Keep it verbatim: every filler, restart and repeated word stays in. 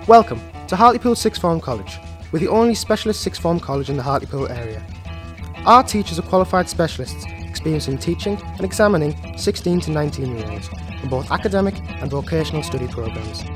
Welcome to Hartlepool Sixth Form College. We're the only specialist sixth form college in the Hartlepool area. Our teachers are qualified specialists, experienced in teaching and examining sixteen to nineteen year olds in both academic and vocational study programmes.